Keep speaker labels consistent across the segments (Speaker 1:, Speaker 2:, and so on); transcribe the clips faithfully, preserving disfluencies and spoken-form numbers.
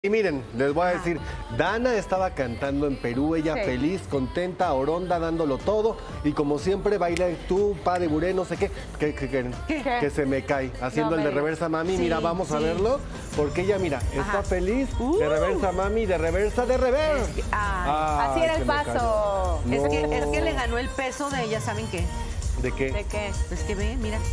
Speaker 1: Y miren, les voy a decir, Dana estaba cantando en Perú, ella
Speaker 2: Sí.
Speaker 1: feliz, contenta, oronda, dándolo todo. Y como siempre baila tú, pa de buré, no sé qué, que, que, que,
Speaker 2: ¿Qué?
Speaker 1: que se me cae. Haciendo
Speaker 2: No
Speaker 1: el
Speaker 2: me
Speaker 1: de
Speaker 2: digas.
Speaker 1: reversa mami,
Speaker 3: Sí,
Speaker 1: mira, vamos a
Speaker 3: sí.
Speaker 1: verlo. Porque ella, mira, está
Speaker 3: Ajá.
Speaker 1: feliz,
Speaker 3: Uh.
Speaker 1: de reversa mami, de reversa, de reversa.
Speaker 3: Es que- ay,
Speaker 2: Así
Speaker 1: Ay,
Speaker 2: era el
Speaker 1: se me
Speaker 2: paso.
Speaker 1: cayó.
Speaker 3: Es, que,
Speaker 1: No.
Speaker 3: es que le ganó el peso de ella, ¿saben qué?
Speaker 1: ¿De qué?
Speaker 2: ¿De qué?
Speaker 3: Es que ve, mira,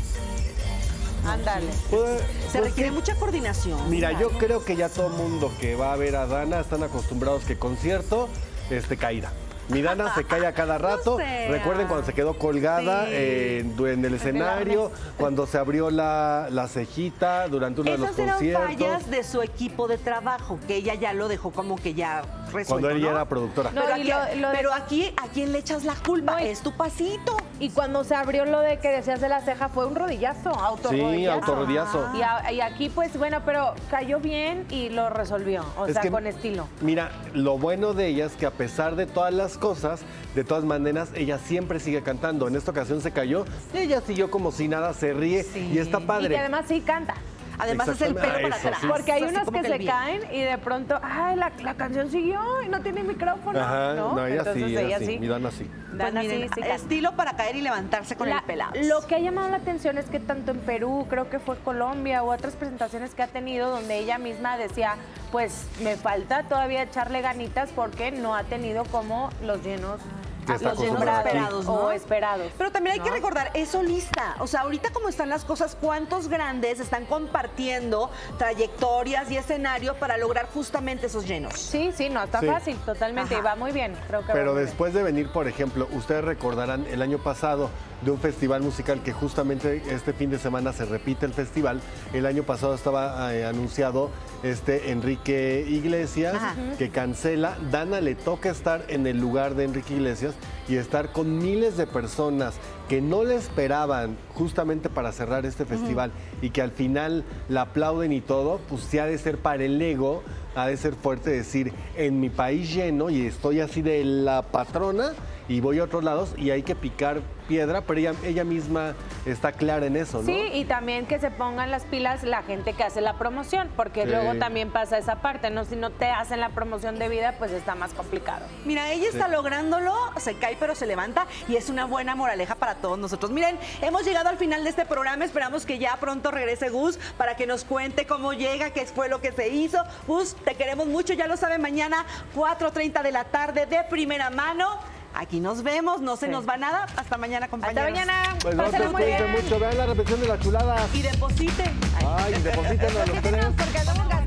Speaker 2: Ándale.
Speaker 1: Pues,
Speaker 3: se
Speaker 1: pues,
Speaker 3: requiere
Speaker 1: ¿qué?
Speaker 3: mucha coordinación.
Speaker 1: Mira, yo
Speaker 3: claro.
Speaker 1: creo que ya todo mundo que va a ver a Dana están acostumbrados que concierto, este, caída. Mi Dana se cae a cada rato.
Speaker 3: sea.
Speaker 1: Recuerden cuando se quedó colgada
Speaker 3: Sí.
Speaker 1: eh, en, en el escenario, cuando se abrió la, la cejita durante uno de
Speaker 3: Esas
Speaker 1: los
Speaker 3: eran
Speaker 1: conciertos.
Speaker 3: fallas de su equipo de trabajo, que ella ya lo dejó como que ya resuelto,
Speaker 1: Cuando ella
Speaker 3: ¿no?
Speaker 1: era productora.
Speaker 2: No,
Speaker 3: Pero,
Speaker 2: y
Speaker 3: aquí,
Speaker 2: lo- lo de-
Speaker 3: pero aquí, ¿a quién le echas la culpa?
Speaker 2: No, y-
Speaker 3: Es tu pasito.
Speaker 2: Y cuando se abrió lo de que decías de la ceja, fue un rodillazo, autorrodillazo.
Speaker 1: Sí, autorrodillazo.
Speaker 2: Y, a- y aquí, pues, bueno, pero cayó bien y lo resolvió, o
Speaker 1: Es
Speaker 2: sea,
Speaker 1: que,
Speaker 2: con estilo.
Speaker 1: Mira, lo bueno de ella es que a pesar de todas las cosas, de todas maneras, ella siempre sigue cantando. En esta ocasión se cayó, y ella siguió como si nada, se ríe
Speaker 3: Sí.
Speaker 1: y está
Speaker 2: Y
Speaker 1: padre.
Speaker 2: que además sí canta.
Speaker 3: Además es el pelo
Speaker 1: Exactamente.
Speaker 3: para
Speaker 1: Eso
Speaker 3: atrás.
Speaker 1: sí.
Speaker 2: Porque hay
Speaker 3: Así
Speaker 2: unos
Speaker 3: como
Speaker 2: que
Speaker 3: el
Speaker 2: se
Speaker 3: bien.
Speaker 2: caen y de pronto, ay, la, la canción siguió y no tiene micrófono.
Speaker 1: Ajá,
Speaker 2: ¿no?
Speaker 1: no, ella
Speaker 2: Entonces
Speaker 1: sí,
Speaker 2: ella
Speaker 1: ella
Speaker 2: sí.
Speaker 1: sí, mi Dana sí.
Speaker 3: Pues
Speaker 2: Dana sí,
Speaker 3: miren,
Speaker 2: sí canta.
Speaker 3: estilo para caer y levantarse con
Speaker 2: La-
Speaker 3: el pelado.
Speaker 2: Lo que ha llamado la atención es que tanto en Perú, creo que fue Colombia u otras presentaciones que ha tenido donde ella misma decía, pues me falta todavía echarle ganitas porque no ha tenido como los llenos,
Speaker 1: Que está
Speaker 2: los llenos
Speaker 1: acostumbrada aquí.
Speaker 2: esperados, ¿no? O esperados.
Speaker 3: Pero también hay que
Speaker 2: ¿no?
Speaker 3: recordar, es solista. O sea, ahorita como están las cosas, ¿cuántos grandes están compartiendo trayectorias y escenario para lograr justamente esos llenos?
Speaker 2: Sí, sí, no, está
Speaker 1: Sí.
Speaker 2: fácil, totalmente,
Speaker 3: Ajá.
Speaker 2: y va muy bien, creo que va
Speaker 1: Pero
Speaker 2: muy
Speaker 1: después de venir, por ejemplo, ustedes recordarán el año pasado de un festival musical que justamente este fin de semana se repite el festival. El año pasado estaba eh, anunciado este Enrique Iglesias,
Speaker 3: Ajá.
Speaker 1: que cancela. Dana le toca estar en el lugar de Enrique Iglesias y estar con miles de personas que no le esperaban justamente para cerrar este festival y que al final la aplauden y todo, pues sí ha de ser para el ego, ha de ser fuerte decir, en mi país lleno y estoy así de la patrona y voy a otros lados y hay que picar piedra, pero ella, ella misma está clara en eso, ¿no?
Speaker 2: Sí, y también que se pongan las pilas la gente que hace la promoción, porque
Speaker 1: Sí.
Speaker 2: luego también pasa esa parte, ¿no? Si no te hacen la promoción de vida, pues está más complicado.
Speaker 3: Mira, ella está
Speaker 1: Sí.
Speaker 3: lográndolo, se cae pero se levanta y es una buena moraleja para todos nosotros. Miren, hemos llegado al final de este programa, esperamos que ya pronto regrese Gus para que nos cuente cómo llega, qué fue lo que se hizo. Gus, te queremos mucho, ya lo sabe, mañana cuatro treinta de la tarde de primera mano. Aquí nos vemos, no se
Speaker 2: Sí.
Speaker 3: nos va nada. Hasta mañana, compañeros.
Speaker 2: Hasta mañana.
Speaker 1: Pues no
Speaker 2: Pásenla
Speaker 1: te
Speaker 2: muy
Speaker 1: cuente
Speaker 2: bien.
Speaker 1: mucho, vean la repetición de la chulada.
Speaker 3: Y deposite.
Speaker 1: Ay, deposítenos los tres.
Speaker 2: Porque andamos